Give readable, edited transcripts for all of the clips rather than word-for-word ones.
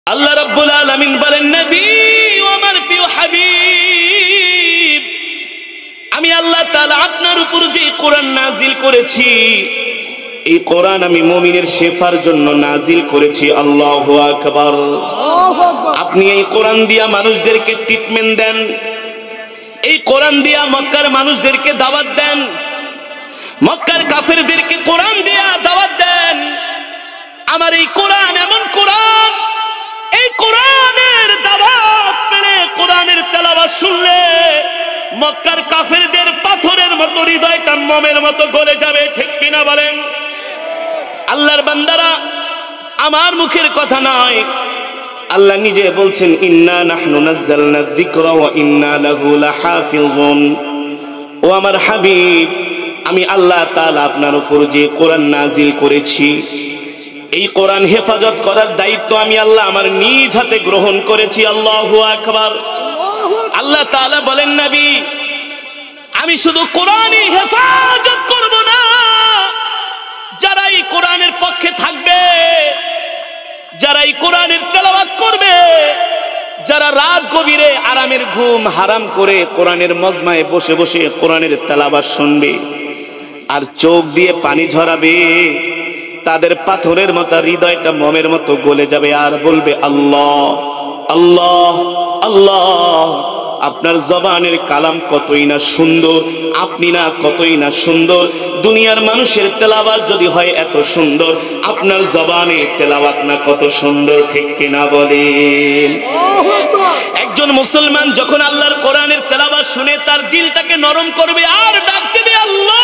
আল্লাহ রাব্বুল আলামিন বলেন, নবী ও আমার প্রিয় হাবিব, আমি আল্লাহ তাআলা আপনার উপর যে কোরআন নাজিল করেছি, এই কোরআন আমি মুমিনের শেফার জন্য নাজিল করেছি। আল্লাহু আকবার। আপনি এই কোরআন দিয়া মানুষদেরকে ট্রিটমেন্ট দেন, এই কোরআন দিয়া মক্কার মানুষদেরকে দাওয়াত দেন, মক্কার কাফেরদেরকে কোরআন দিয়া দাওয়াত দেন। আমার এই কোরআন এমন কোরআন, এই কোরআনের দাওয়াত পেলে, কোরআনের তেলাওয়াত শুনলে মক্কার কাফেরদের পাথরের মতো হৃদয়টা মোমের মতো গলে যাবে। ঠিক কিনা বলেন? আল্লাহর বান্দারা, আমার মুখের কথা নয়, আল্লাহ নিজে বলছেন, ইন্না নাহনু নাযালনা যিকরা ওয়া ইন্না লাহু লাহাফিজুন। ও আমার হাবিব, আমি আল্লাহ তাআলা আপনার উপর যে কোরআন নাজিল করেছি, এই কোরআন হেফাজত করার দায়িত্ব আমি আল্লাহ আমার নিজ হাতে গ্রহণ করেছি। আল্লাহু আকবার। আল্লাহ তাআলা বলেন, নবী, আমি শুধু কোরআনই হেফাজত করব না, যারা এই কোরআনের পক্ষে থাকবে, যারা এই কোরআনের তেলাওয়াত করবে, যারা রাত গভীরে আরামের ঘুম হারাম করে কোরআনের মজমায় বসে বসে কোরআনের তেলাওয়াত শুনবে আর চোখ দিয়ে পানি ঝরাবে, তাদের পাথরের মতো হৃদয়টা মোমের মতো গলে যাবে আর বলবে, আল্লাহ আল্লাহ আল্লাহ। আপনার জবানের কালাম কতই না সুন্দর, আপনি না কতই না সুন্দর। দুনিয়ার মানুষের তেলাওয়াত যদি হয় এত সুন্দর, আপনার জবানে তেলাওয়াত না কত সুন্দর। ঠিক কিনা বলেন? একজন মুসলমান যখন আল্লাহর কোরআনের তেলাওয়াত শুনে তার দিলটাকে নরম করবে আর ডাক দেবে, আল্লাহ,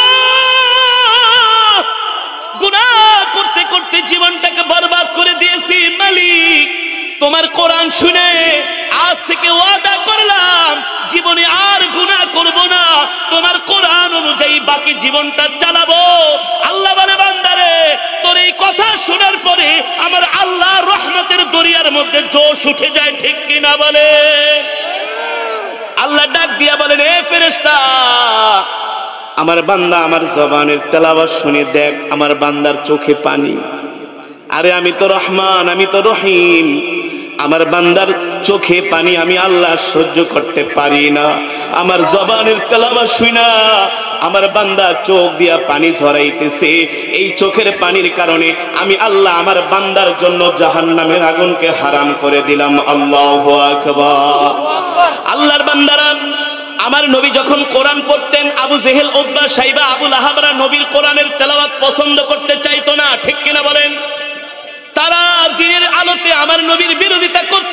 গুনাহ করতে করতে জীবনটাকে বরবাদ করে দিয়েছি, মালিক তোমার কোরআন শুনে আজ থেকে ওয়াদা করলাম জীবনে আর গুনাহ করব না, তোমার কোরআন অনুযায়ী বাকি জীবনটা চালাবো। আল্লাহ বলে, বান্দারে, তোর এই কথা শোনার পরে আমার আল্লাহর রহমতের দরিয়ার মধ্যে জোশ উঠে যায়। ঠিক কিনা বলে? আল্লাহ ডাক দিয়া বলেন, এ ফেরেশতা, আমার বান্দা আমার জবানের তেলাওয়াত শুনে দেখ, আমার বান্দার চোখে পানি। আরে আমি তো রহমান, আমি তো রহিম, আমার বান্দার চোখে পানি আমি আল্লাহ সহ্য করতে পারি না। আমার জবানের তেলাওয়াত শুনা আমার বান্দা চোখ দিয়া পানি ঝরাইতেছে, এই চোখের পানির কারণে আমি আল্লাহ আমার বান্দার জন্য জাহান্নামের আগুনকে হারাম করে দিলাম। আল্লাহু আকবার। আল্লাহর বান্দারা, আমার নবী যখন কোরআন পড়তেন, আবু জেহেল, উতবা, সাইবা, আবু লাহাবরা নবীর কোরআনের তেলাওয়াত পছন্দ করতে চাইতো না। ঠিক কিনা বলেন? তারা দিনের আলোতে আমার নবীর বিরোধিতা করত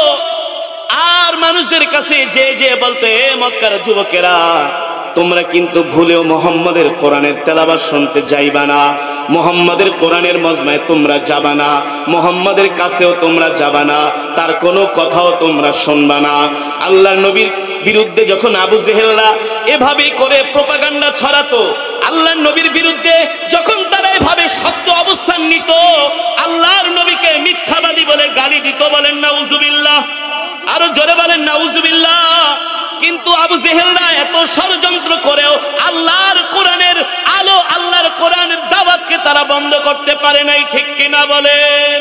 আর মানুষদের কাছে যে যে বলতে, মক্কার যুবকেরা, তোমরা কিন্তু ভুলেও মুহাম্মাদের কোরআনের তেলাওয়াত শুনতে যাইবা না, মুহাম্মাদের কোরআনের মজমায় তোমরা যাবা না, মুহাম্মাদের কাছেও তোমরা যাবা না, তার কোনো কথাও তোমরা শুনবা না। আল্লাহর নবীর বিরুদ্ধে যখন আবু জেহেলরা এভাবেই করে প্রোপাগান্ডা ছড়াতো, আল্লাহর নবীর বিরুদ্ধে যখন তারা এভাবে সত্য অবস্থান নিত, আল্লাহর নবীকে মিথ্যাবাদী বলে গালি দিত। বলেন নাউজুবিল্লাহ। আরো জোরে বলেন নাউজুবিল্লাহ। কিন্তু আবু জেহেলরা এত ষড়যন্ত্র করেও আল্লাহর কোরআনের আলো, আল্লাহর কোরআনের দাওয়াতকে তারা বন্ধ করতে পারে নাই। ঠিক কিনা বলেন?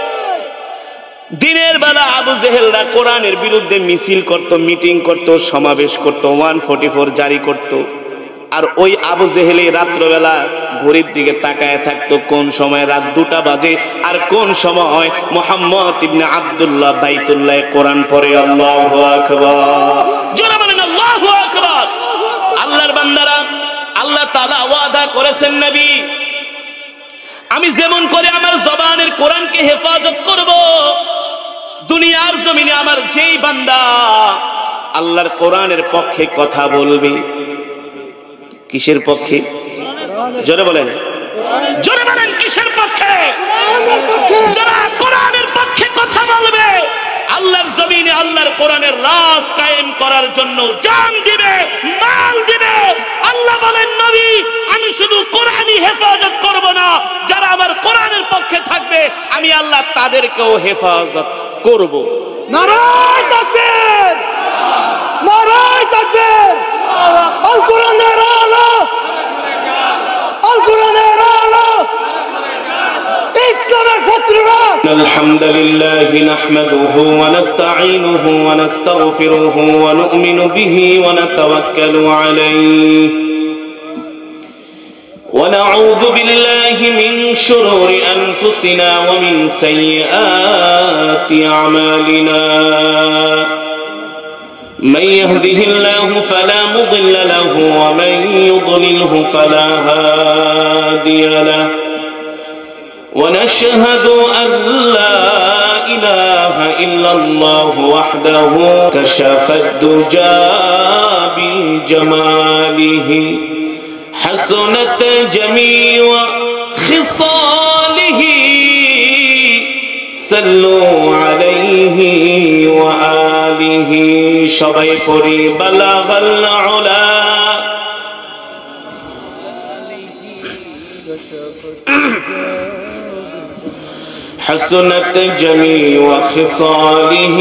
দিনের বেলা আবু জেহেলরা কোরআনের বিরুদ্ধে মিছিল করত, মিটিং করত, সমাবেশ করত, 144 জারি করত। আর ওই আবু জেহেলে রাত্রবেলা ঘড়ির দিকে তাকায় থাকতো, কোন সময় রাত 2টা বাজে আর কোন সময় মুহাম্মদ ইবনে আব্দুল্লাহ বাইতুল্লাহ কোরআন পড়ে। আল্লাহু আকবার। জোরে বলেন আল্লাহু আকবার। আল্লাহর বান্দারা, আল্লাহ তাআলা ওয়াদা করেছেন, নবী, আমি যেমন করে আমার জবানের কোরআনকে হেফাজত করব, দুনিয়ার জমিনে আমার যেই বান্দা আল্লাহর কোরআনের পক্ষে কথা বলবে, কিসের পক্ষে? জোরে বলেন, জোরে বলেন, কিসের পক্ষে? যারা কোরআনের পক্ষে কথা বলবে, আল্লাহর জমিনে আল্লাহর কোরআনের রাজ কায়েম করার জন্য জান দিবে, মাল দিবে। আল্লাহ বলেন, নবী, আমি শুধু কোরআনই হেফাজত করব না, যারা আমার কোরআনের পক্ষে থাকবে আমি আল্লাহ তাদেরকেও হেফাজত করব। নারায়ে তাকবীর, নারায়ে তাকবীর। আল কোরআনের আলো, আল কোরআনের আলো, এই ইসলামের শত্রুরা الحمد لله نحمده ونستعينه ونستغفره ونؤمن به ونتوكل عليه ونعوذ بالله من شرور أنفسنا ومن سيئات أعمالنا من يهده الله فلا مضل له ومن يضلله فلا هادي له ونشهد أن لا إله إلا الله وحده كشف الدجى بجماله حسنت جميع خصاله صلوا عليه وآله সবাই পড়ি বালাগাল উলা حسنت جميع خصاله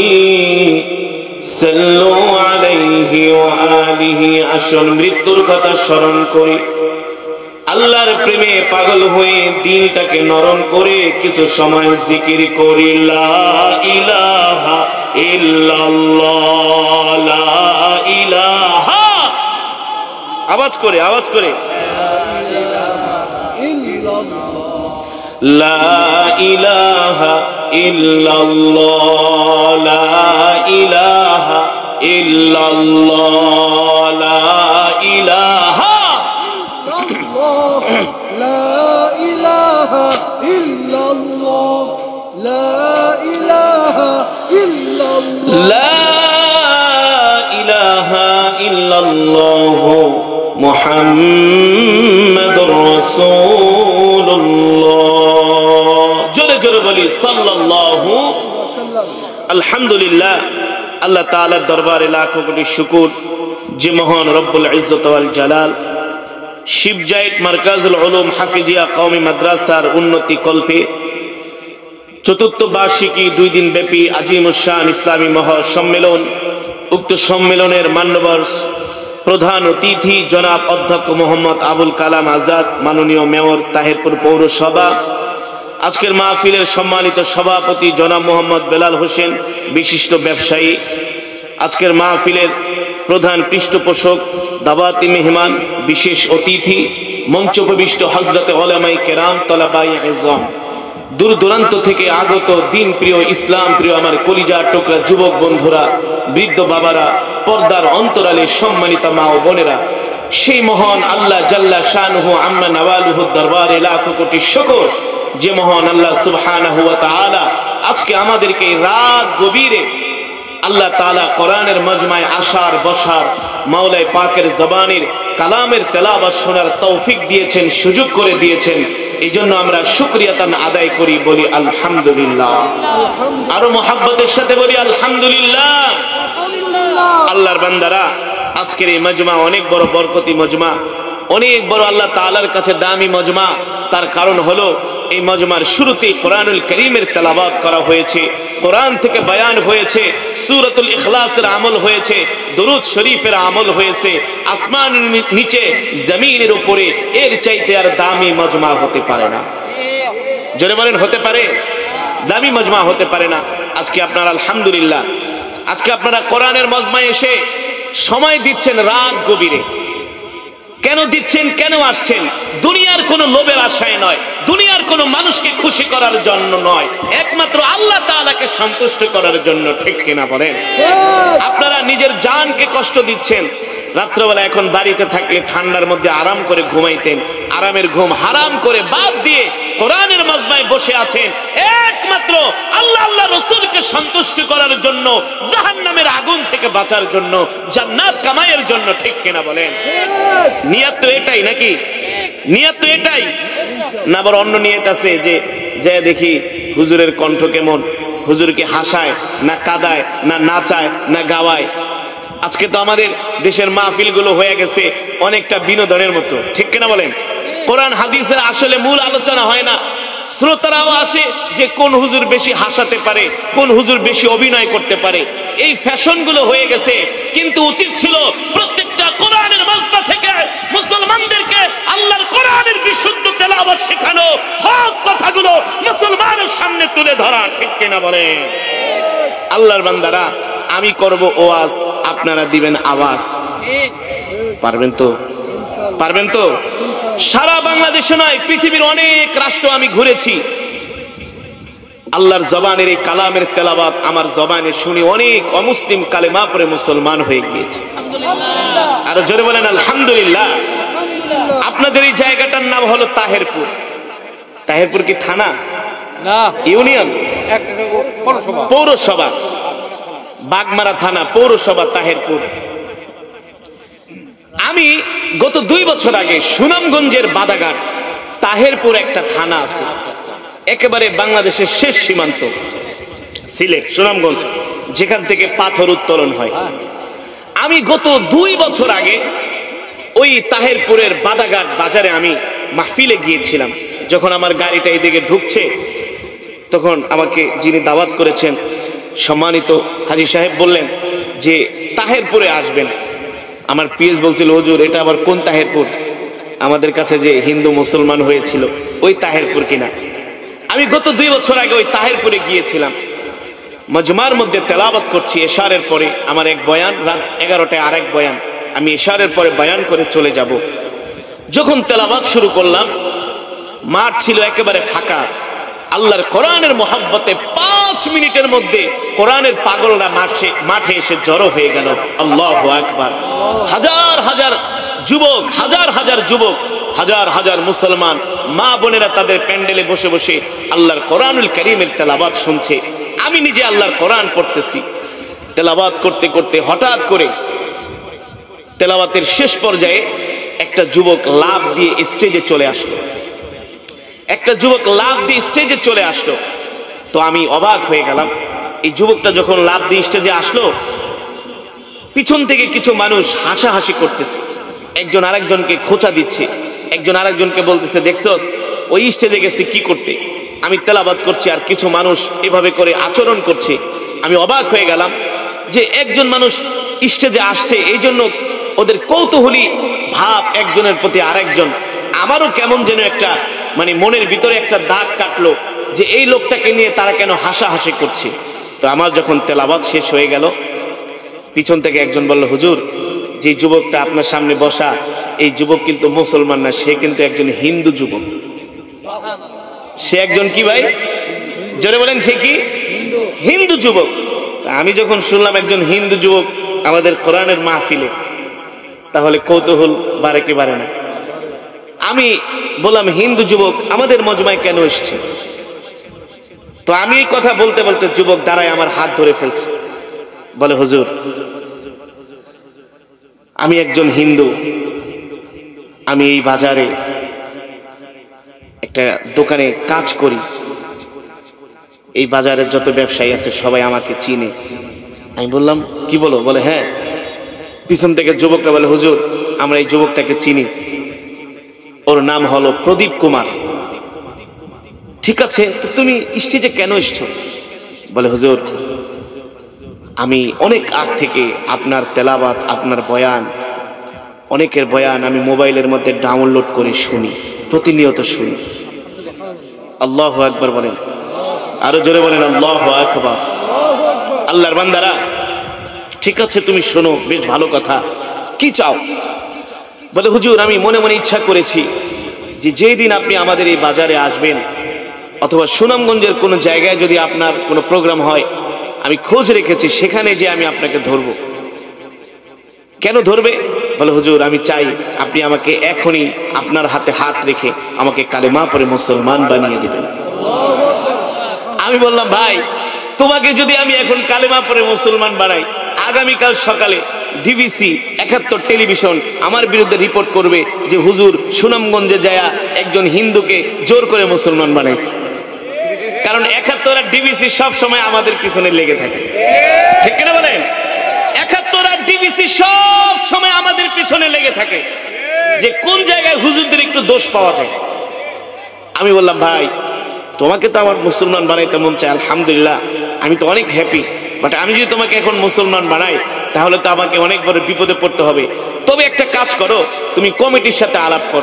صلوا عليه وآله আসুন মৃত্যুর কথা স্মরণ করি আল্লাহর প্রেমে পাগল হয়ে দিলটাকে নরম করে কিছু সময় জিকির করি লা ইলাহা ইল্লাল্লাহ লা ইলাহা আওয়াজ করে লা ইলাহা ইল্লাল্লাহ লা ইলাহা ইল্লাল্লাহ লা ইলাহা লা ইলাহা ইল্লাল্লাহ লা ইলাহা ইল্লাল্লাহ লা ইলাহা ইল্লাল্লাহ মুহাম্মাদুর রাসূলুল্লাহ জোরে জোরে বলি সাল্লাল্লাহু আলহামদুলিল্লাহ আল্লাহ তাআলার দরবারে লাখো কোটি শুকর যে মহান রব্বুল ইজ্জত ওয়াল জালাল শিবজাইত মারকাজুল উলুম হাফিজিয়া কওমি মাদ্রাসার উন্নতি কল্পে চতুর্থ বার্ষিকী 2 দিন ব্যাপী আজিমুশান ইসলামী মহাসম্মেলন উক্ত সম্মেলনের মান্যবর প্রধান অতিথি জনাব অধ্যক্ষ মোহাম্মদ আবুল কালাম আজাদ মাননীয় মেয়র তাহিরপুর পৌরসভা আজকের মাহফিলের সম্মানিত সভাপতি জনাব মোহাম্মদ বেলাল হোসেন বিশিষ্ট ব্যবসায়ী আজকের মাহফিলের প্রধান পৃষ্ঠপোষক দাওয়াতি মেহমান বিশেষ অতিথি মঞ্চোপবিষ্ট হযরতে উলামায়ে কেরাম তলাবায়ে ইজম দূর দূরান্ত থেকে আগত দিন প্রিয় ইসলাম প্রিয় আমার কলিজার টুকরা যুবক বন্ধুরা বৃদ্ধ বাবারা পর্দার অন্তরালে সম্মানিত মা ও বোনেরা সেই মহান আল্লাহ জাল্লা শানুহু আম্মা নওয়ালুহু দরবারে লাখো কোটি শুকর যে মহান আল্লাহ সুবহানাহু ওয়া তাআলা আজকে আমাদেরকে রাত গভীরে আল্লাহ তাআলা কোরআনের মজমায় আসার বসার মাওলাই পাকের জবানের কালামের তেলাওয়াত শোনার তৌফিক দিয়েছেন সুযোগ করে দিয়েছেন এইজন্য আমরা শুকরিয়া তান আদায় করি বলি আলহামদুলিল্লাহ আরো মুহাব্বতের সাথে বলি আলহামদুলিল্লাহ আল্লাহর বান্দারা আজকের এই মজমা অনেক বড় বরকতি মজমা অনেক বড় আল্লাহ তাআলার কাছে দামি মজমা তার কারণ হলো এই মজমার শুরুতে কোরআনুল কারীমের তেলাওয়াত করা হয়েছে কোরআন থেকে বয়ান হয়েছে সূরাতুল ইখলাসের আমল হয়েছে দুরূদ শরীফের আমল হয়েছে আসমানের নিচে জমিনের উপরে এর চাইতে আর দামি মজমা হতে পারে না জোরে বলেন হতে পারে দামি মজমা হতে পারে না আজকে আপনারা আলহামদুলিল্লাহ আজকে আপনারা কোরআনের মজমায় এসে সময় দিচ্ছেন রাত গভীরে কেন দিচ্ছেন কেন আসছেন দুনিয়ার কোনো লোভের আশায় নয় দুনিয়ার কোনো মানুষকে খুশি করার জন্য নয় একমাত্র আল্লাহ তাআলাকে সন্তুষ্ট করার জন্য ঠিক কিনা বলেন আপনারা নিজের জানকে কষ্ট দিচ্ছেন রাত্রবেলা এখন বাড়িতে থাকলে ঠান্ডার মধ্যে আরাম করে ঘুমাইতেন আরামের ঘুম হারাম করে বাদ দিয়ে কোরআনের মজমায় বসে আছেন একমাত্র আল্লাহ আল্লাহ রাসূলকে সন্তুষ্ট করার জন্য জাহান্নামের আগুন থেকে বাঁচার জন্য জান্নাত কামাইয়ের জন্য ঠিক কিনা বলেন নিয়ত তো এটাই নাকি নিয়ত তো এটাই না আবার অন্য নিয়ত আছে যে দেখি হুজুরের কণ্ঠ কেমন হুজুরকে হাসায় না কাদায় না নাচায় না গাওয়ায় আজকে তো আমাদের দেশের মাহফিলগুলো হয়ে গেছে অনেকটা বিনোদনের মতো ঠিক কিনা বলেন কোরআন হাদিসের আসলে মূল আলোচনা হয় না শ্রোতারাও আসে যে কোন হুজুর বেশি হাসাতে পারে কোন হুজুর বেশি অভিনয় করতে পারে এই ফ্যাশনগুলো হয়ে গেছে কিন্তু উচিত ছিল প্রত্যেকটা কোরআনের মজমা থেকে মুসলমানদেরকে আল্লাহর কোরআনের বিশুদ্ধ তেলাওয়াত শেখানো, হক কথাগুলো মুসলমানের সামনে তুলে ধরা, ঠিক কিনা বলেন? আল্লাহর বান্দারা, আমি করব ওয়াজ, আপনারা দিবেন আওয়াজ। পারবেন তো? পারবেন তো? সারা বাংলাদেশে নয়, পৃথিবীর অনেক রাষ্ট্র আমি ঘুরেছি। আল্লাহর জবানের এই কালামের তেলাওয়াত আমার জবানে শুনে অনেক অমুসলিম কালেমা পড়ে মুসলমান হয়ে গিয়েছে। আর জোরে বলেন আলহামদুলিল্লাহ। আপনাদের এই জায়গাটার নাম হলো তাহেরপুর। তাহেরপুর কি থানা না, ইউনিয়ন, পৌরসভা, বাগমারা থানা, পৌরসভা তাহেরপুর। আমি গত 2 বছর আগে সুনামগঞ্জের বাদাঘাট তাহেরপুর একটা থানা আছে, একেবারে বাংলাদেশের শেষ সীমান্ত, সিলেট সুনামগঞ্জ, যেখান থেকে পাথর উত্তোলন হয়। আমি গত 2 বছর আগে ওই তাহেরপুরের বাদাঘাট বাজারে আমি মাহফিলে গিয়েছিলাম। যখন আমার গাড়িটা এদিকে ঢুকছে, তখন আমাকে যিনি দাওয়াত করেছেন সম্মানিত হাজী সাহেব বললেন যে তাহেরপুরে আসবেন। আমার পিএস বলছিল, হুজুর এটা আবার কোন তাহেরপুর? আমাদের কাছে যে হিন্দু মুসলমান হয়েছিল ওই তাহেরপুর কিনা? আমি গত 2 বছর আগে ওই তাহেরপুরে গিয়েছিলাম। মজমার মধ্যে তেলাওয়াত করছি এশারের পরে, আমার এক বয়ান, রাত 11টায় আরেক বয়ান, আমি এশারের পরে বয়ান করে চলে যাব। যখন তেলাওয়াত শুরু করলাম, মাঠ ছিল একেবারে ফাঁকা। আল্লাহর কোরআনের মহব্বতে 5 মিনিটের মধ্যে কোরআনের পাগলরা মাঠে এসে জড়ো হয়ে গেল। আল্লাহু আকবার। হাজার হাজার যুবক, হাজার হাজার যুবক, হাজার হাজার মুসলমান মা বোনেরা তাদের প্যান্ডেলে বসে বসে আল্লাহর কোরআনুল কারীমের তেলাওয়াত শুনছে। আমি নিজে আল্লাহর কোরআন পড়তেছি। তেলাওয়াত করতে করতে হঠাৎ করে তেলাওয়াতের শেষ পর্যায়ে একটা যুবক লাফ দিয়ে স্টেজে চলে আসলো। একটা যুবক লাফ দিয়ে স্টেজে চলে আসলো। তো আমি অবাক হয়ে গেলাম। এই যুবকটা যখন লাফ দিয়ে স্টেজে আসলো, পিছন থেকে কিছু মানুষ হাসাহাসি করতেছে, একজন আরেকজনকে খোঁচা দিচ্ছে, একজন আরেকজনকে বলতেছে, দেখছস ওই স্টেজে গেছে কি করতে? আমি তেলাওয়াত করছি আর কিছু মানুষ এভাবে করে আচরণ করছে। আমি অবাক হয়ে গেলাম যে একজন মানুষ স্টেজে আসছে, এই জন্য ওদের কৌতূহলী ভাব একজনের প্রতি আরেকজন। আমারও কেমন যেন একটা মনের ভিতরে একটা দাগ কাটলো যে এই লোকটাকে নিয়ে তারা কেন হাসাহাসি করছে। তো আমার যখন তেলাওয়াত শেষ হয়ে গেল, পিছন থেকে একজন বলল, হুজুর যে যুবকটা আপনার সামনে বসা, এই যুবক কিন্তু মুসলমান না, সে কিন্তু একজন হিন্দু যুবক। সে একজন কি ভাই? জোরে বলেন, সে কি? হিন্দু যুবক। আমি যখন শুনলাম একজন হিন্দু যুবক আমাদের কোরআনের মাহফিলে, তাহলে কৌতূহল বাড়ে কি বাড়ে না? আমি বললাম, হিন্দু যুবক আমাদের মজমায় কেন এসছে? তো আমি এই কথা বলতে বলতে যুবক দাঁড়ায় আমার হাত ধরে ফেলছে, বলে, হুজুর আমি একজন হিন্দু, আমি এই বাজারে একটা দোকানে কাজ করি, এই বাজারের যত ব্যবসায়ী আছে সবাই আমাকে চিনে। আমি বললাম, কি বলো? বলে, হ্যাঁ। পিছন থেকে যুবকটা বলে, হুজুর আমরা এই যুবকটাকে চিনি, ওর নাম হলো প্রদীপ কুমার। ঠিক আছে, তো তুমি স্টেজে কেন এসছো? বলে, হুজুর আমি অনেক আগ থেকে আপনার তেলাওয়াত, আপনার বয়ান, অনেকের বয়ান আমি মোবাইলের মধ্যে ডাউনলোড করে শুনি, প্রতিনিয়ত শুনি। আল্লাহু আকবার বলেন, আরো জোরে বলেন আল্লাহু আকবার। আল্লাহর বান্দারা, ঠিক আছে তুমি শোনো, বেশ ভালো কথা, কি চাও? বলে, হুজুর আমি মনে মনে ইচ্ছা করেছি যে যেই দিন আপনি আমাদের এই বাজারে আসবেন, অথবা সুনামগঞ্জের কোনো জায়গায় যদি আপনার কোনো প্রোগ্রাম হয়, আমি খোঁজ রেখেছি সেখানে যে আমি আপনাকে ধরব। কেন ধরবে? বলে, হুজুর আমি চাই আপনি আমাকে এখনই আপনার হাতে হাত রেখে আমাকে কালেমা পড়ে মুসলমান বানিয়ে দিবেন। আমি বললাম, ভাই তোমাকে যদি আমি এখন কালেমা পড়ে মুসলমান বানাই, আগামীকাল সকালে ডিবিসি 71 টেলিভিশন আমার বিরুদ্ধে রিপোর্ট করবে যে হুজুর সুনামগঞ্জে যায়া একজন হিন্দুকে জোর করে মুসলমান বানাইছে। কারণ 71 আর ডিবিসি সব সময় আমাদের পিছনে লেগে থাকে, ঠিক কিনা বলেন? 71 আর ডিবিসি সব সময় আমাদের পিছনে লেগে থাকে যে কোন জায়গায় হুজুরদের একটু দোষ পাওয়া যায়। আমি বললাম, ভাই তোমাকে তো আমার মুসলমান বানাইতে মন চায়, আলহামদুলিল্লাহ আমি তো অনেক হ্যাপি, বাট আমি যদি তোমাকে এখন মুসলমান বানাই তাহলে তো আমাকে অনেক বড় বিপদে পড়তে হবে। তবে একটা কাজ করো, তুমি কমিটির সাথে আলাপ করো,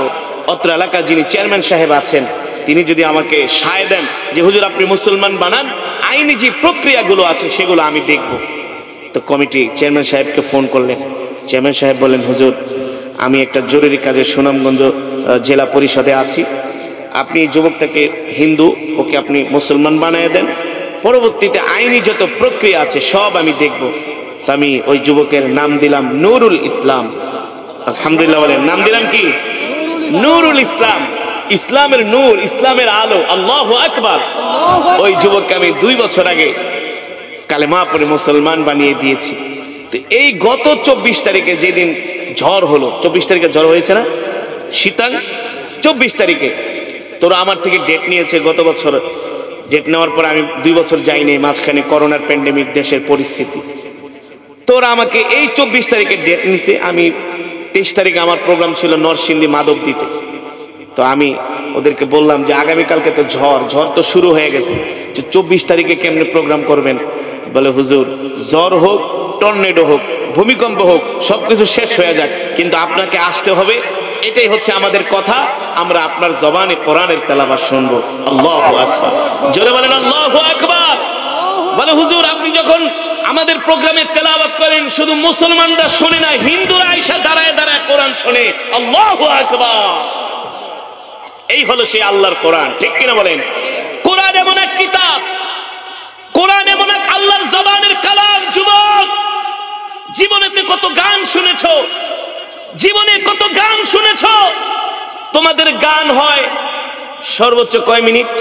অত্র এলাকার যিনি চেয়ারম্যান সাহেব আছেন তিনি যদি আমাকে সায় দেন যে হুজুর আপনি মুসলমান বানান, আইনি যে প্রক্রিয়াগুলো আছে সেগুলো আমি দেখব। তো কমিটি চেয়ারম্যান সাহেবকে ফোন করলেন। চেয়ারম্যান সাহেব বললেন, হুজুর আমি একটা জরুরি কাজে সুনামগঞ্জ জেলা পরিষদে আছি, আপনি এই যুবকটাকে হিন্দু, ওকে আপনি মুসলমান বানিয়ে দেন, পরবর্তীতে আইনি যত প্রক্রিয়া আছে সব আমি দেখব। তো আমি ওই যুবকের নাম দিলাম নুরুল ইসলাম। আলহামদুলিল্লাহ বলেন, নাম দিলাম কি? নুরুল ইসলাম, ইসলামের নূর, ইসলামের আলো। আল্লাহু আকবার। ওই যুবককে আমি 2 বছর আগে কালেমা পড়ে মুসলমান বানিয়ে দিয়েছি। তো এই গত 24 তারিখে যেদিন ঝড় হলো, 24 তারিখে ঝড় হয়েছে না শীতাং, 24 তারিখে তোরা আমার থেকে ডেট নিয়েছে গত বছর। ডেট নেওয়ার পর আমি 2 বছর যাইনি, মাঝখানে করোনার প্যান্ডেমিক, দেশের পরিস্থিতি। তোরা আমাকে এই 24 তারিখে ডেট নিছে। আমি 23 তারিখে আমার প্রোগ্রাম ছিল নরসিংদী মাধবদীতে। তো আমি ওদেরকে বললাম যে আগামীকালকে তো ঝড় তো শুরু হয়ে গেছে, 24 তারিখে কেমনে প্রোগ্রাম করবেন? বলে হুজুর ঝড় হোক, টর্নেডো হোক, ভূমিকম্প হোক, সবকিছু শেষ হয়ে যাক, কিন্তু আপনাকে আসতে হবে, এটাই হচ্ছে আমাদের কথা। আমরা আপনার জবানে কোরআনের তেলাওয়াত শুনবো। আল্লাহু আকবার। জোরে বলেন আল্লাহু আকবার। বলে হুজুর আপনি যখন আমাদের প্রোগ্রামে তেলাওয়াত করেন শুধু মুসলমানরা শোনে না, হিন্দুরা আয়েশা দাঁড়ায় দাঁড়ায় কোরআন শোনে। আল্লাহু আকবার। এই হলো সেই আল্লাহর কোরআন, ঠিক কিনা বলেন? কোরআন এমন এক কিতাব, কোরআন এমন এক আল্লাহর জবানের কালাম। যুবক, জীবনেতে কত গান শুনেছো, জীবনে কত গান শুনেছো। তোমাদের গান হয় সর্বোচ্চ কয় মিনিট?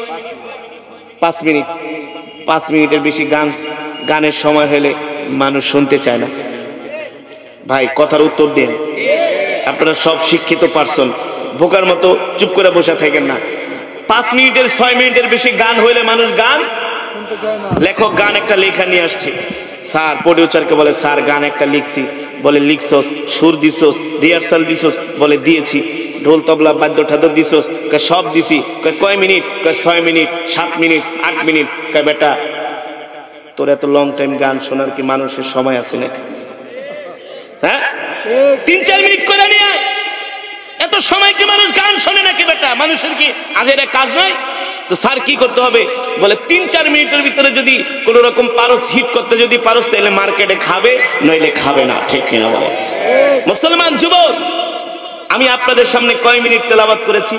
5 মিনিট। 5 মিনিটের বেশি গানের সময় হলে মানুষ শুনতে চায় না। ভাই কথার উত্তর দেন। আপনারা সব শিক্ষিত পারসন, বোকার মতো চুপ করে বসে থাকেন না। 5 মিনিটের 6 মিনিটের বেশি গান হইলে মানুষ গান, লেখক গান একটা লেখা নিয়ে আসছে, স্যার প্রডিউসারকে বলে স্যার গান একটা লিখছি, বলে লিখছস, সুর দিছস, রিহার্সাল দিছস, বলে দিয়েছি, ঢোল তবলা বাদ্য ঠাদ্য দিছস, সব দিছি, কয় মিনিট? 6 minute, 7 minute, 8 minute. বেটা তোর এত লং টাইম গান শোনার কি মানুষের সময় আছে নাকি? হ্যাঁ, 3-4 মিনিট করে নিয়ে আয়। এত সময় কি মানুষ গান শোনে নাকি বেটা? মানুষের কি আজের কাজ নাই? তো স্যার কি করতে হবে? বলে 3-4 মিনিটের ভিতরে যদি কোন রকম পারস হিট করতে যদি পারস তাহলে মার্কেটে খাবে, নইলে খাবে না, ঠিক কিনা বলে? মুসলমান যুবক, আমি আপনাদের সামনে কয় মিনিট তেলাওয়াত করেছি?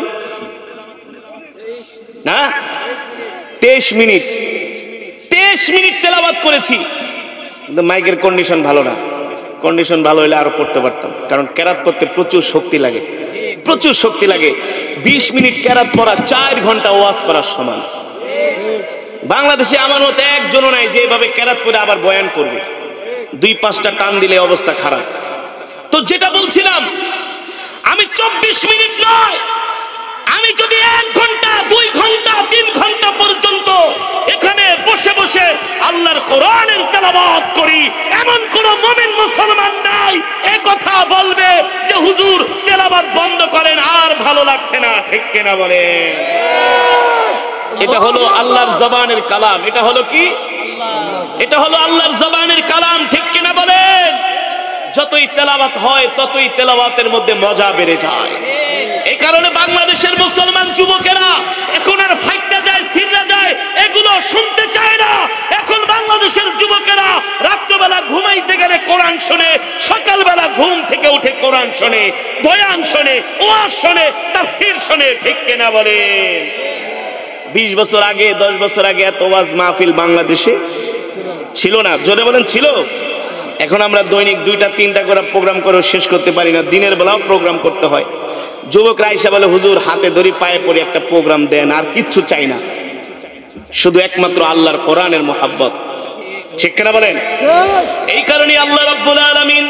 না 23 মিনিট। 23 মিনিট তেলাওয়াত করেছি। কিন্তু মাইকের কন্ডিশন ভালো না। কন্ডিশন ভালো হলে আরো পড়তে পারতাম, কারণ কেরাত পড়তে প্রচুর শক্তি লাগে, প্রচুর শক্তি লাগে। 20 মিনিট কেরাত পড়া 4 ঘন্টা ওয়াজ করার সমান। বাংলাদেশে আমার মতো একজনও নাই যে এভাবে কেরাত পড়ে আবার বয়ান করবে। 2-5টা টান দিলে অবস্থা খারাপ। তো যেটা বলছিলাম, আমি 24 মিনিট নয়, আমি যদি 1 ঘন্টা, 2 ঘন্টা, 3 ঘন্টা পর্যন্ত এখানে বসে বসে আল্লাহর কোরআনের তেলাওয়াত করি, এমন কোন মুমিন মুসলমান নাই এ কথা বলবে যে হুজুর তেলাওয়াত বন্ধ করেন, আর ভালো লাগছে না, ঠিক কিনা বলেন? এটা হলো আল্লাহর জবানের কালাম। এটা হলো কি? এটা হলো আল্লাহর জবানের কালাম, ঠিক কিনা বলেন? যতই তেলাওয়াত হয় ততই তেলাওয়াতের মধ্যে মজা বেড়ে যায়। এই কারণে বাংলাদেশের মুসলমান যুবকেরা এখন আর ফাইটটা যায়, সিররা যায়, এগুলো শুনতে চায় না। এখন বাংলাদেশের যুবকেরা রাত্রবেলা ঘুমাইতে গেলে কোরআন শোনে, সকালবেলা ঘুম থেকে উঠে কোরআন শোনে, বয়ান শোনে, ওয়াজ শোনে, তাফসীর শোনে, ঠিক কিনা বলেন? 20 বছর আগে, 10 বছর আগে এত ওয়াজ মাহফিল বাংলাদেশে ছিল না। জোরে বলেন ছিল? এখন আমরা দৈনিক 2টা-3টা করে প্রোগ্রাম করে শেষ করতে পারি না, দিনের বেলাও প্রোগ্রাম করতে হয়। যুবকরা আয়েশা বলে হুজুর হাতে ধরি পায়ে পড়ে একটা প্রোগ্রাম দেন, আর কিচ্ছু চাই না, শুধু একমাত্র আল্লাহর কোরআনের মোহাব্বত, ঠিক কিনা বলেন? এই কারণে আল্লাহ রাব্বুল আলামিন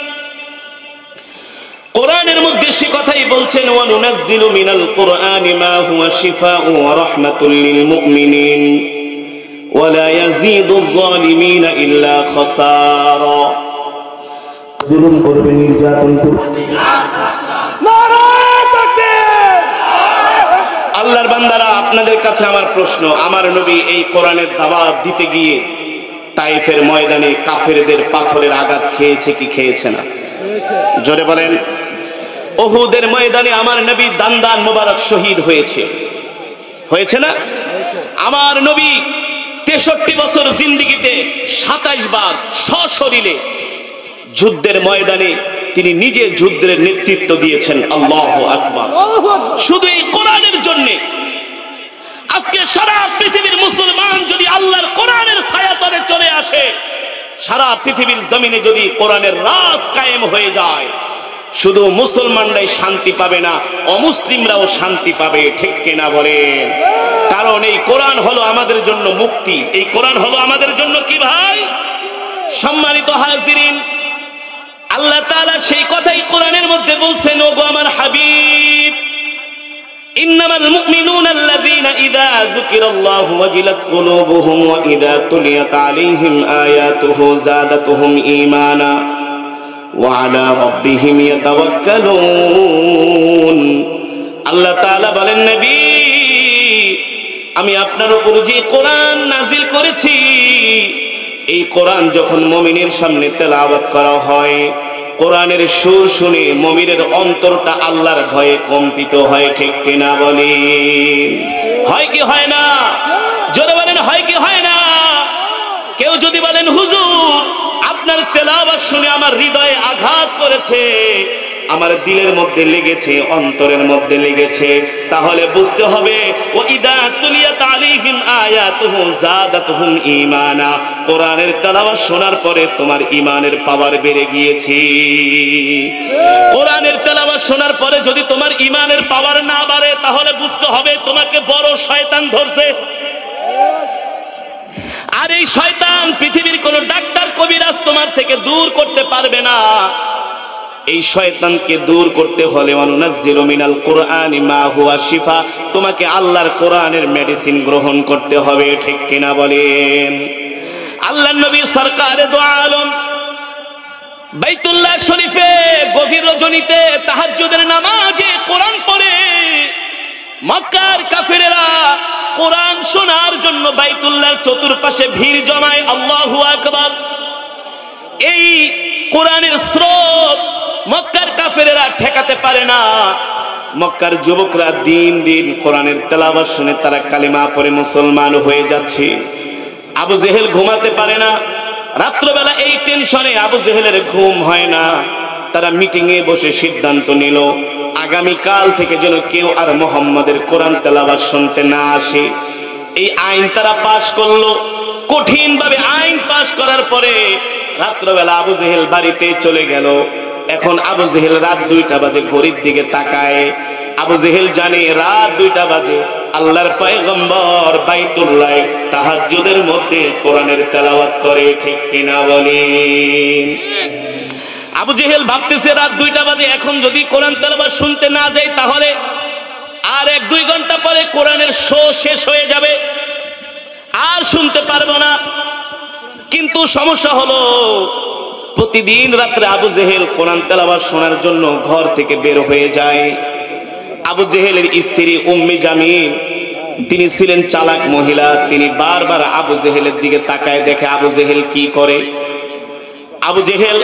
কোরআনের মধ্যে সে কথাই বলছেন, ওয়া নুনাজ্জিলু মিনাল কুরআনি মা হুয়া শিফাউ ওয়া রাহমাতুল লিল মুমিনিন ওয়া লা ইয়াজিদুয যালিমিনা ইল্লা খাসারা। জুলুম করবে, নির্যাতন করবে, আল্লাহর বান্দারা আপনাদের কাছে আমার প্রশ্ন, আমার নবী এই কোরআনের দাওয়াত দিতে গিয়ে তাইফের ময়দানে কাফেরদের পাথরের আঘাত খেয়েছে কি খেয়েছে না? জোরে বলেন। উহুদের ময়দানে আমার নবী দান্দান মোবারক শহীদ হয়েছে, হয়েছে না? আমার নবী 63 বছর জিন্দেগিতে 27 বার সশরীরে যুদ্ধের ময়দানে তিনি নিজে যুদ্ধের নেতৃত্ব দিয়েছেন। আল্লাহু আকবার। শুধু এই কোরআনের জন্য আজকে সারা পৃথিবীর মুসলমান যদি আল্লাহর কোরআনের ছায়াতলে চলে আসে, সারা পৃথিবীর জমিনে যদি কোরআনের রাজ কায়েম হয়ে যায়, শুধু মুসলমানরাই শান্তি পাবে না, অমুসলিমরাও শান্তি পাবে। ঠিক কিনা বলেন? কারণ এই কোরআন হলো আমাদের জন্য মুক্তি, এই কোরআন হলো আমাদের জন্য কি ভাই? সম্মানিত হাজিরিন, আল্লাহ তাআলা সেই কথাই কোরআনের মধ্যে বলছেন, ওগো আমার হাবিব, ইন্নামাল মুমিনুনা আল্লাযীনা ইযা যুকিরাল্লাহু ওয়াজিলাত কুলুবুহুম ওয়া ইযা তুলিয়াত আলাইহিম আয়াতুহু যাদাতুহুম ঈমানা ওয়া আলা রাব্বিহিম ইয়াতাওয়াক্কালুন। আল্লাহ তাআলা বলেন, নবী, আমি আপনার উপর যে কোরআন নাজিল করেছি, এই কোরআন যখন মুমিনের সামনে তেলাওয়াত করা হয়, কোরআনের সুর শুনে মুমিনের অন্তরটা আল্লাহর ভয়ে কম্পিত হয়। ঠিক কিনা বলেন? হয় কি হয় না? জোরে বলেন, হয় কি হয় না? কেউ যদি বলেন, হুজুর আপনার তেলাওয়াত শুনে আমার হৃদয়ে আঘাত করেছে, আমার দিলের মধ্যে লেগেছে, অন্তরের মধ্যে লেগেছে, তাহলে বুঝতে হবে ওয়াইদা তুলিয়াত আলাইহিম আয়াতুহু যাদাতুহুম ঈমানা, কোরআনের তেলাওয়াত শোনার পরে তোমার ঈমানের পাওয়ার বেড়ে গিয়েছে। কোরআনের তেলাওয়াত শোনার পরে যদি তোমার ঈমানের পাওয়ার না বাড়ে, তাহলে বুঝতে হবে তোমাকে বড় শয়তান ধরছে। আর এই শয়তান পৃথিবীর কোন ডাক্তার কবিরাজ তোমার থেকে দূর করতে পারবে না। এই শয়তানকে দূর করতে হলে ওয়ানুনাজ্জিলু মিনাল কুরআনি মা হুয়া শিফা, তোমাকে আল্লাহর কোরআনের মেডিসিন গ্রহণ করতে হবে। ঠিক কিনা বলেন? আল্লাহর নবী সরকারে দো আলম বাইতুল্লাহ শরীফে গভীর রজনীতে তাহাজ্জুদের নামাজে কোরআন পড়ে মক্কার কাফেরেরা কোরআন শোনার জন্য বাইতুল্লাহর চতুর্পাশে ভিড় জমায়। আল্লাহু আকবার। এই কোরআনের স্রোত মক্কার কাফেরেরা ঠেকাতে পারে না। মক্কার যুবকরা দিন দিন কোরআনের তেলাওয়াত শুনে তারা কালিমা পড়ে মুসলমান হয়ে যাচ্ছে। আবু জেহেল ঘুমাতে পারে না। রাত্রবেলা এই টেনশনে আবু জেহেলের ঘুম হয় না। তারা মিটিং এ বসে সিদ্ধান্ত নিল, আগামী কাল থেকে যেন কেউ আর মুহাম্মাদের কোরআন তেলাওয়াত শুনতে না আসে। এই আইন তারা পাশ করলো। কঠিন ভাবে আইন পাশ করার পরে রাত্রবেলা আবু জেহেল বাড়িতে চলে গেল। এখন আবু জেহেল রাত 2টা বাজে ঘড়ির দিকে তাকায়। আবু জেহেল জানে রাত 2টা বাজে আল্লাহর পয়গম্বর বাইতুল্লাহ তাহাজ্জুদের মধ্যে কোরআনের তেলাওয়াত করে। ঠিক কিনা বলেন? আবু জেহেল ভাবতেছে রাত 2টা বাজে, এখন যদি কোরআন তেলাওয়াত শুনতে না যাই তাহলে আর 1-2 ঘন্টা পরে কোরআনের শো শেষ হয়ে যাবে, আর শুনতে পারবো না। কিন্তু সমস্যা হলো, প্রতিদিন রাত্রে আবু জেহেল কোরআন তেলাওয়াত শোনার জন্য ঘর থেকে বের হয়ে যায়। আবু জেহেলের স্ত্রী উম্মে জামিল, তিনি ছিলেন চালাক মহিলা। তিনি বারবার আবু জেহেলের দিকে তাকায়, দেখে আবু জেহেল কি করে। আবু জেহেল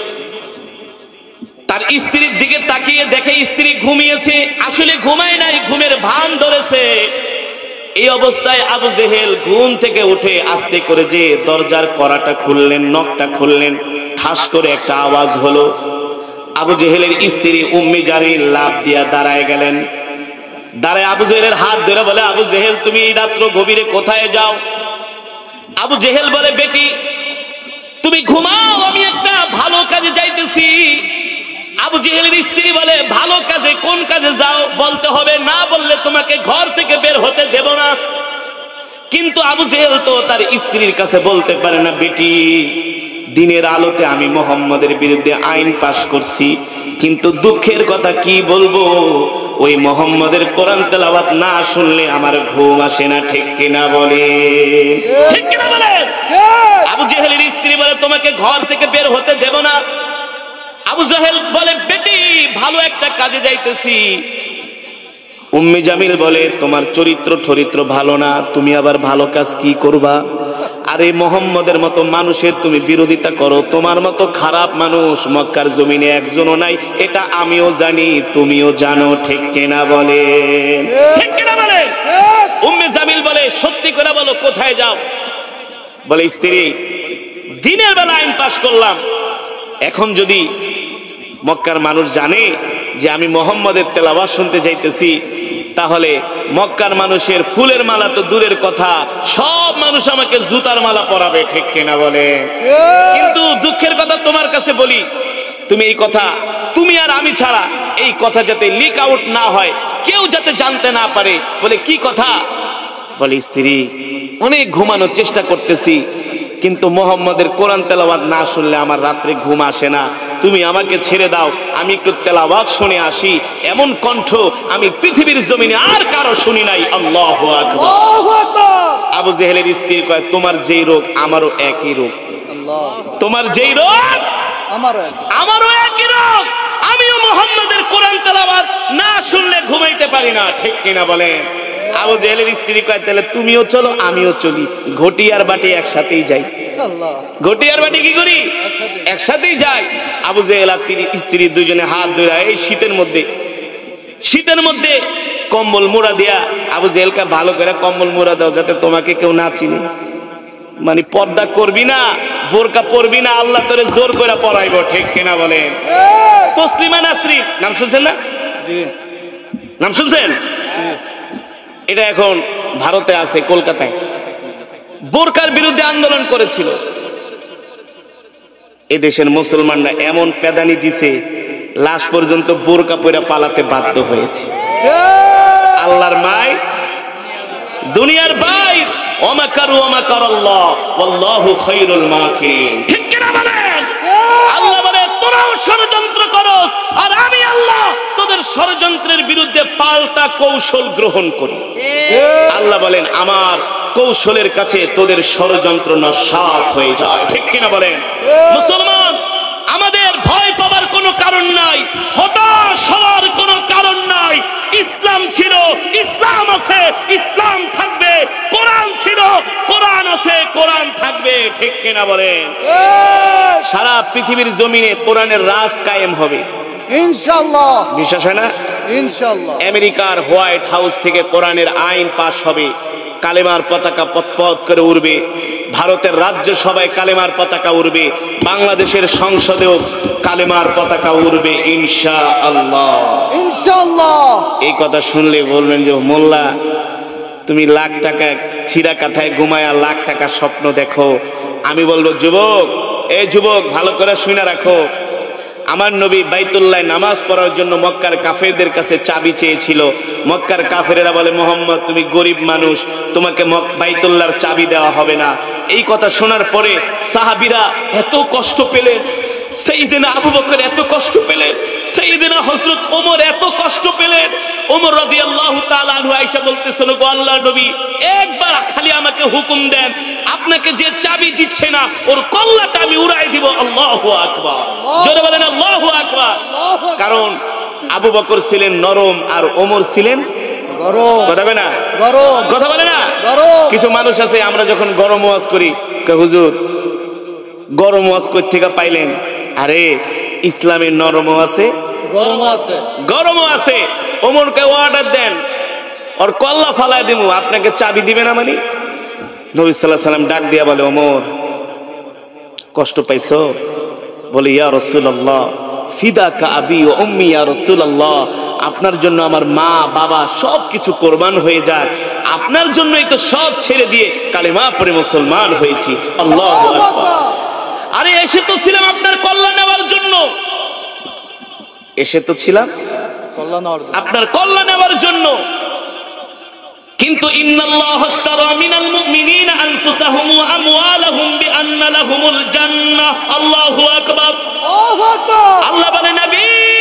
তার স্ত্রীর দিকে তাকিয়ে দেখে স্ত্রী ঘুমিয়েছে। আসলে ঘুমায় নাই, ঘুমের ভান ধরেছে। এই অবস্থায় আবু জেহেল ঘুম থেকে উঠে আস্তে করে যে দরজার কড়াটা খুললেন, নকটা খুললেন, ঠাস করে একটা আওয়াজ হলো। আবু জেহেলের স্ত্রী উম্মে জামিল লাফ দিয়া দাঁড়ায় গেলেন। দাঁড়ায় আবু জেহেলের হাত ধরে বলে, আবু জেহেল তুমি এই রাত্র গভীরে কোথায় যাও? আবু জেহেল বলে, বেটি তুমি ঘুমাও, আমি একটা ভালো কাজে যাইতেছি। আবু জেহেলের স্ত্রী বলে, ভালো কাজে? কোন কাজে যাও বলতে হবে, না বললে তোমাকে ঘর থেকে বের হতে দেব না। কিন্তু আবু জেহেল তো তার স্ত্রীর কাছে বলতে পারে না, বেটি দিনের আলোতে আমি মুহাম্মাদের বিরুদ্ধে আইন পাশ করছি, কিন্তু দুঃখের কথা কি বলবো, ওই মুহাম্মাদের কোরআন তেলাওয়াত না শুনলে আমার ঘুম আসে না। ঠিক কিনা বলে? ঠিক কিনা বলেন? আবু জেহেলের স্ত্রী বলে, তোমাকে ঘর থেকে বের হতে দেব না। আবু জেহেল বলে, বেটি ভালো একটা কাজে যাইতেছি। উম্মে জামিল বলে, তোমার চরিত্র ভালো না, তুমি আবার ভালো কাজ কি করবা? আর এই মুহাম্মদের মতো মানুষের তুমি বিরোধিতা করো, তোমার মতো খারাপ মানুষ মক্কার জমিনে একজনও নাই, এটা আমিও জানি তুমিও জানো, ঠিক কিনা বলে? ঠিক কিনা বলে? উম্মে জামিল বলে সত্যি করে বলো কোথায় যাও? বলে স্ত্রী দিনের বেলা আইন পাশ করলাম, এখন যদি মক্কার মানুষ জানে যে আমি মুহাম্মদের তেলাওয়াত শুনতে যাইতেছি, তাহলে মক্কার মানুষের ফুলের মালা তো দূরের কথা, সব মানুষ আমাকে জুতার মালা পরাবে, ঠিক কিনা বলে? কিন্তু দুঃখের কথা তোমার কাছে বলি, তুমি এই কথা, তুমি আর আমি ছাড়া এই কথা যাতে লিক আউট না হয়, কেউ যাতে জানতে না পারে। বলে কি কথা? বলে স্ত্রী অনেক ঘুমানোর চেষ্টা করতেছি, কিন্তু মুহাম্মদের কোরআন তেলাওয়াত না শুনলে আমার রাত্রে ঘুম আসে না, তুমি আমাকে ছেড়ে দাও, আমি একটু তেলাওয়াত শুনে আসি। এমন কণ্ঠ আমি পৃথিবীর জমিনে আর কারো শুনি নাই। আল্লাহু আকবার। আবু জেহেলের স্ত্রী কয় তোমার যেই রোগ আমারও একই রোগ, তোমার যেই রোগ আমারও একই রোগ, আমিও মুহাম্মদের কোরআন তেলাওয়াত না শুনলে ঘুমাইতে পারি না, ঠিক কিনা বলেন? আবু জেহেলের স্ত্রী কয় তাহলে তুমিও চলো আমিও চলি, ঘটি আর বাটি একসাথেই যাই। ঘটি আর বাটি কি করি? একসাথেই যাই। আবু জেহেল আর স্ত্রী দুজনে হাত ধরে এই শীতের মধ্যে কম্বল মুড়া দিয়া আবু জেহেলকে ভালো করে কম্বল মুড়া দাও যাতে তোমাকে কেউ না চিনে, মানে পর্দা করবি না, বোরকা পরবি না, আল্লাহ তোরে জোর করে পরাইবো, ঠিক কিনা বলেন? তসলিমা নাসরিন নাম শুনছেন না? নাম শুনছেন? এটা এখন ভারতে আছে, কলকাতায় বোরকার বিরুদ্ধে আন্দোলন করেছিল। এদেশের মুসলমানরা এমন পেদানি দিছে, লাশ পর্যন্ত বোরকা পরে পালাতে বাধ্য হয়েছে। আল্লাহর মাই দুনিয়ার ভাই, ওমাকারু ওমাকারাল্লাহ ওয়াল্লাহু খায়রুল মাকিরিন, ঠিক কিনা বলেন? আল্লাহ বলে তোরাও ষড়যন্ত্র করস আর আমি আল্লাহ তোদের ষড়যন্ত্রের বিরুদ্ধে পাল্টা কৌশল গ্রহণ করি। আল্লাহ বলেন আমার কৌশলের কাছে তোদের ষড়যন্ত্র নস্যাৎ হয়ে যায়, ঠিক কিনা বলেন? মুসলমান আমাদের ভয় পাবার কোনো কারণ নাই, হতাশ হওয়ার কোনো কারণ নাই। ইসলাম ছিল, ইসলাম আছে, ইসলাম থাকবে। কোরআন ছিল, কোরআন আছে, কোরআন থাকবে, ঠিক কিনা বলেন? সারা পৃথিবীর জমিনে কোরআনের রাজ কায়েম হবে ইনশাআল্লাহ। বিশ্বাস হয় না? ইনশাআল্লাহ। আমেরিকার হোয়াইট হাউস থেকে কোরআনের আইন পাশ হবে, কালেমার পতাকা পথ করে উড়বে, ভারতের রাজ্যসভায় কালেমার পতাকা উড়বে, বাংলাদেশের সংসদেও কালেমার পতাকা উড়বে ইনশাআল্লাহ। ইনশাআল্লাহ। এই কথা শুনলে বলবেন যে মোল্লা তুমি লাখ টাকা ছিঁড়া কাঁথায় ঘুমায়া লাখ টাকার স্বপ্ন দেখো। আমি বলবো যুবক, এই যুবক ভালো করে শুনে রাখো, আমার নবী বাইতুল্লাহ নামাজ পড়ার জন্য মক্কার কাফেরদের কাছে চাবি চেয়েছিল। মক্কার কাফেরেরা বলে মুহাম্মদ তুমি গরিব মানুষ, তোমাকে বাইতুল্লাহর চাবি দেওয়া হবে না। এই কথা শোনার পরে সাহাবীরা এত কষ্ট পেলেন, সাইয়েদনা আবু বকর এত কষ্ট পেলেন, সাইয়েদনা হযরত ওমর এত কষ্ট পেলেন। ওমর রাদিয়াল্লাহু তাআলা আনহু আয়েশা বলতেছিল গো আল্লাহর নবী একবার খালি আমাকে হুকুম দেন, আপনাকে যে চাবি দিচ্ছে না ওর কল্লাটা আমি উড়াই দিব। আল্লাহু আকবার, জোরে বলেন আল্লাহু আকবার। কারণ আবু বকর ছিলেন নরম আর ওমর ছিলেন গরম। কথা বলে না? গরম। কথা বলে না? গরম। কিছু মানুষ আছে আমরা যখন গরম ওয়াজ করি কয় হুজুর গরম ওয়াজ কই থেকে পাইলেন? আরে ইসলামের নরমও আছে গরমও আছে, গরমও আছে। ওমরকে অর্ডার দেন ওর কল্লা ফালায় দেবো, আপনাকে চাবি দিবে না? মানে নবী সাল্লাল্লাহু আলাইহি সাল্লাম ডাক দিয়া বলে ওমর কষ্ট পাইছো? বলে ইয়া রাসূলুল্লাহ ফিদাকা আবি ওয়া উম্মি ইয়া রাসূলুল্লাহ, আপনার জন্য আমার মা বাবা সবকিছু কোরবান হয়ে যায়, আপনার জন্যই তো সব ছেড়ে দিয়ে কালেমা পড়ে মুসলমান হয়েছি। আল্লাহু আকবার। আরে এসে তো ছিলাম আপনার কল্যাণ নেওয়ার জন্য, এসে তো ছিলাম আপনার কল্যাণ নেওয়ার জন্য। কিন্তু ইন্নাল্লাহ আশতারা মিনাল মুমিনিনা আনফুসাহুম ওয়া আমওয়ালাহুম বিআন্না লাহুমুল জান্নাহ। আল্লাহু আকবার। আল্লাহু আকবার। আল্লাহ বলে নবী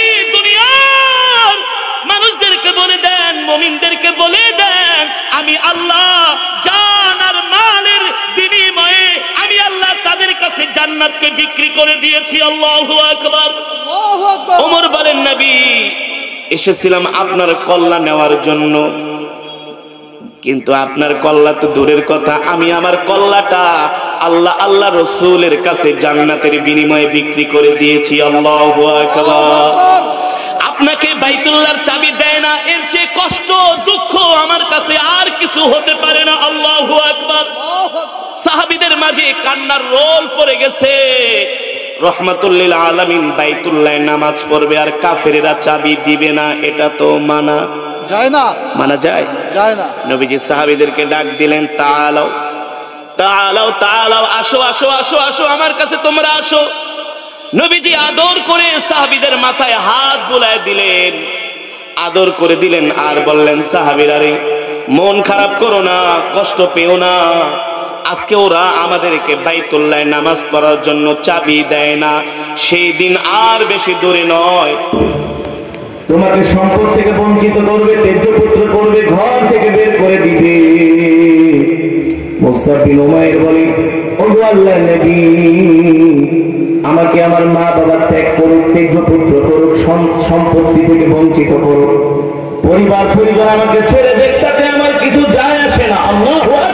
দুনিয়ার মানুষদেরকে বলে দেন, মুমিনদেরকে বলে দেন আমি আল্লাহ জান আর মালের বিনিময়ে আমি আল্লাহ তাদের কাছে জান্নাতকে বিক্রি করে দিয়েছি। আল্লাহু আকবার। আল্লাহু আকবার। ওমর বলেন নবী এসেছিলাম আপনার কল্যাণ নেওয়ার জন্য, কিন্তু আপনার কল্লা তো দূরের কথা, আমি আমার কল্লাটা আল্লাহ আল্লাহ রসুলের কাছে জান্নাতের বিনিময়ে বিক্রি করে দিয়েছি। আল্লাহু আকবার। আপনাকে বাইতুল্লাহর চাবি দেয় না, এর চেয়ে কষ্ট দুঃখ আমার কাছে আর কিছু হতে পারে না। আল্লাহু আকবার। সাহাবীদের মাঝে কান্নার রোল পড়ে গেছে। রহমাতুল লিল আলামিন বাইতুল্লাহে নামাজ পড়বে আর কাফেরেরা চাবি দিবে না, এটা তো মানা যায় না। মানা যায়? যায় না। নবীজি সাহাবীদেরকে ডাক দিলেন, তাআলাও তাআলাও তাআলাও, আসো আসো আসো আসো, আমার কাছে তোমরা আসো। নবীজি আদর করে সাহাবীদের মাথায় হাত বুলায় দিলেন, আদর করে দিলেন, আর বললেন, সাহাবীরা রে, মন খারাপ করো না, কষ্ট পেও না। আজকে ওরা আমাদেরকে বাইতুল্লাহে নামাজ পড়ার জন্য চাবি দেয় না, সেই দিন আর বেশি দূরে নয়, তোমাকে সম্পদ থেকে বঞ্চিত করবে, তেজপুত্র করবে, ঘর থেকে বের করে দিবে। মুসআব বিন উমাইর বলে, ওগো আল্লাহর নবী, আমাকে আমার মা বাবা ত্যাগ করুক, তেজপুত্র করুক, সম্পত্তি থেকে বঞ্চিত করুক, পরিবার পরিজন আমাকে ছেড়ে দেখ, তাতে আমার কিছু যায় আসে না। আল্লাহু